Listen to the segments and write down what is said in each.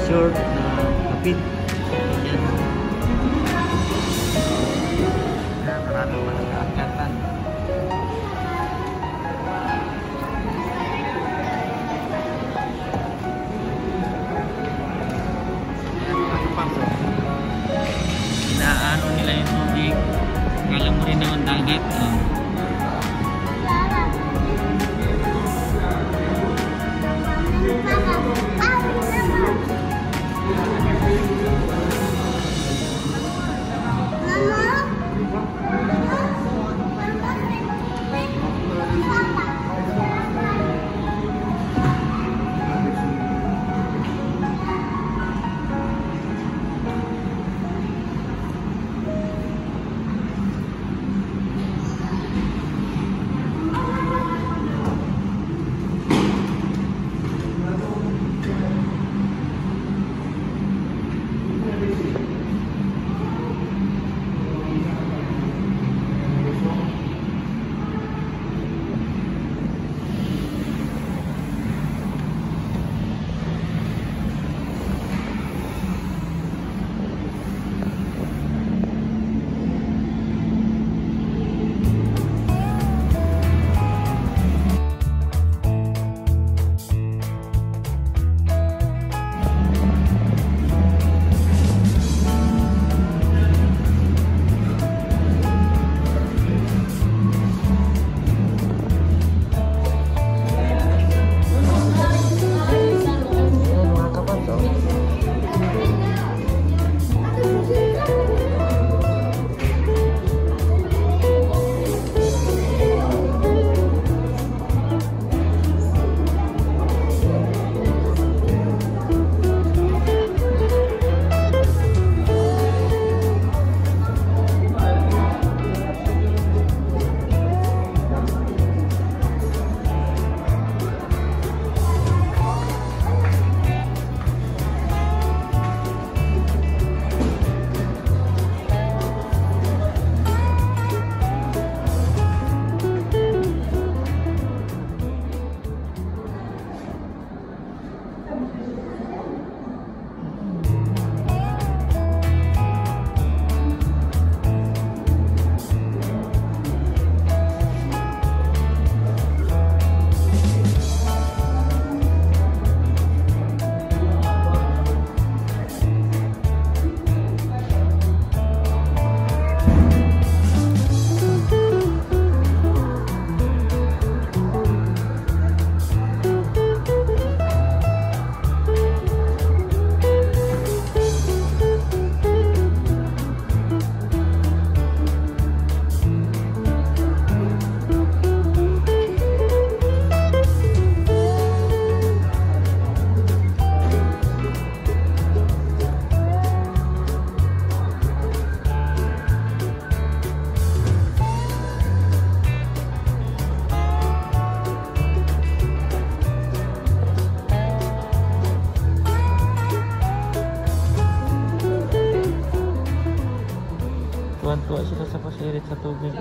short na kapit. Yan. Maraming mga kaakatan. Inaano nila yung tubig. Kala mo rin naman dagat. Tuwan-tuwa sila sa pasirit sa tubig.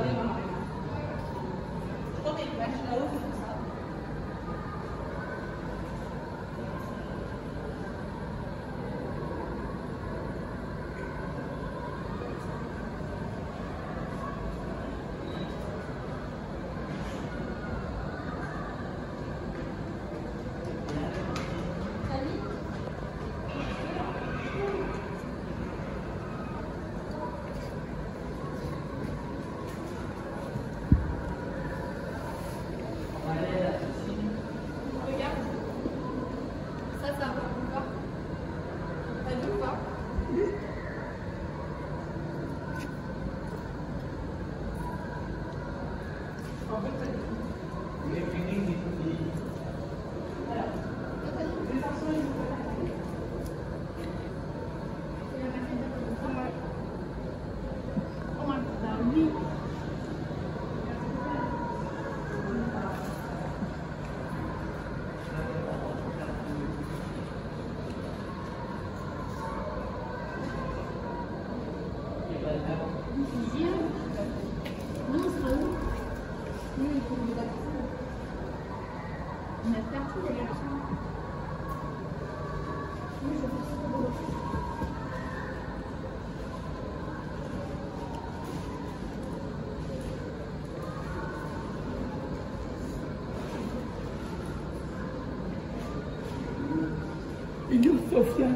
Medyo soft yan.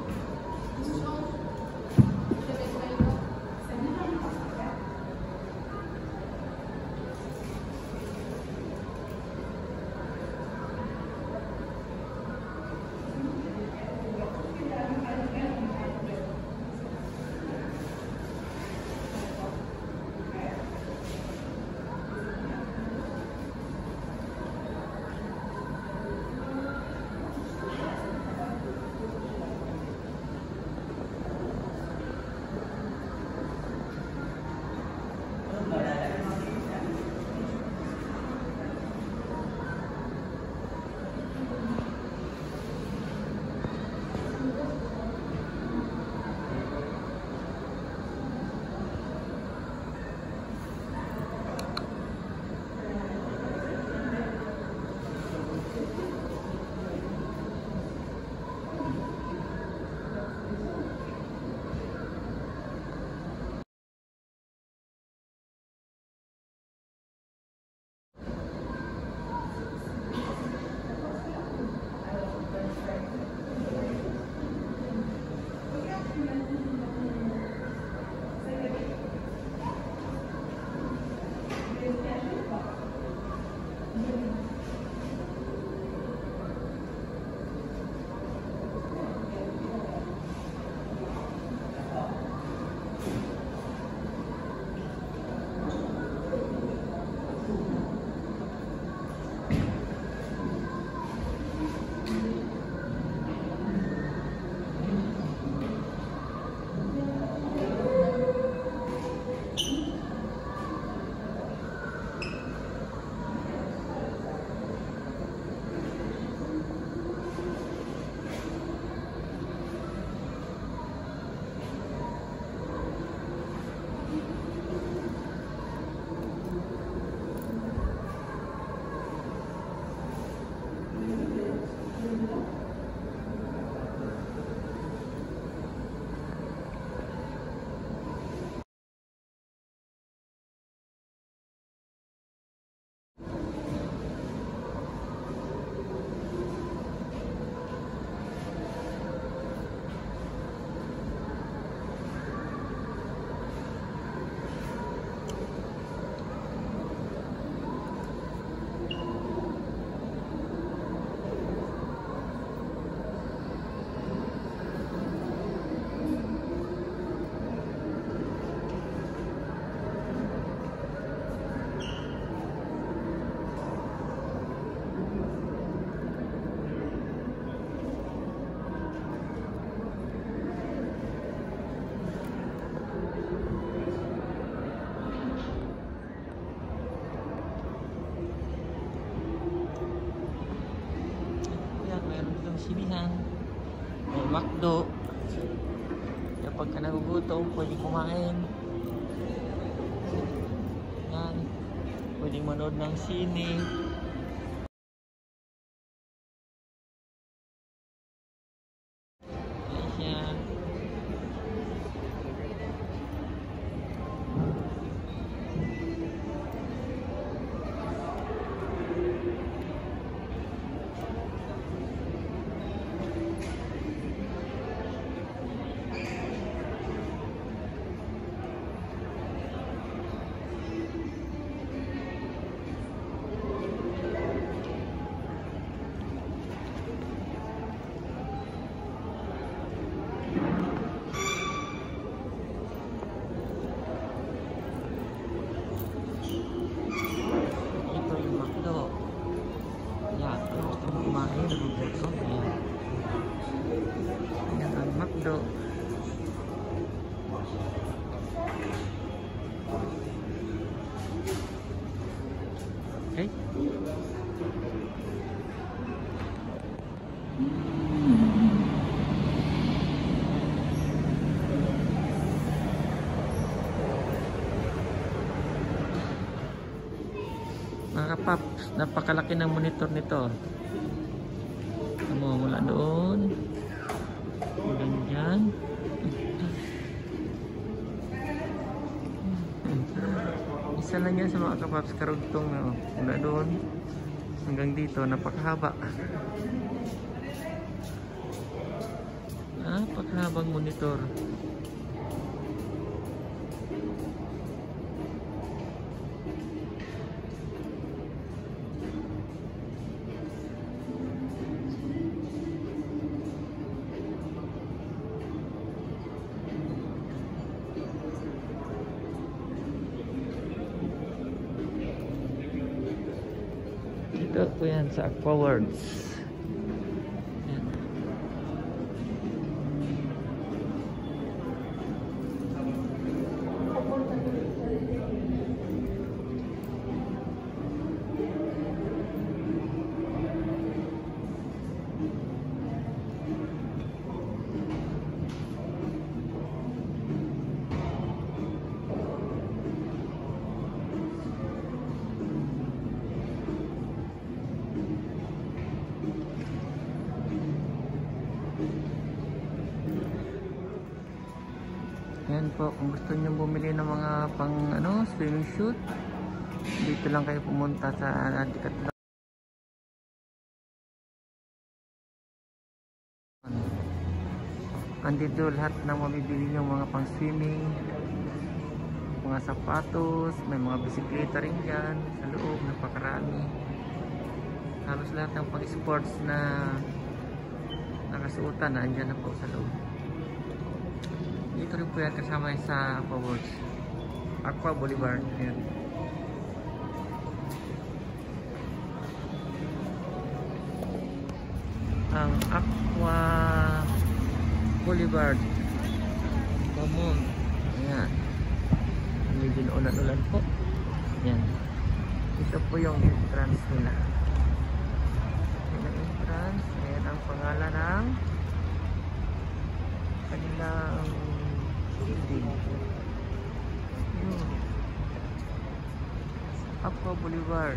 sinihan, may McDo. Kapag ka nagugutom, pwede kumain. Yan. Pwede manood ng sine. Yan siya. Yan ang McDo. Okay. Mga paps, napakalaki ng monitor nito. Mula doon Yan. Isa lang yan sa mga kapaps karugtong na mula doon hanggang dito, napakahaba. Napakahabang monitor. Dito po yan sa Aqua Worlds. Yan. Yan po, kung gusto niyo bumili ng mga pang swimming suit, dito lang kayo pumunta sa Decathlon. Andito lahat ng mabibili niyo mga pang swimming, mga sapatos, may mga bisikleta rin dyan sa loob, napakarami. Halos lahat ng pang sports na nakasuotan na andyan na po sa loob. Dito rin po yan kasama sa Aqua Worlds, Aqua Boulevard. Yan. Ang Aqua Boulevard Pomon. Ayan. Medyo ulan-ulan po. Yan. Ito po yung entrance nila. Yan ang entrance. Ayan ang pangalan ng kanilang building. Yun. Aqua Boulevard.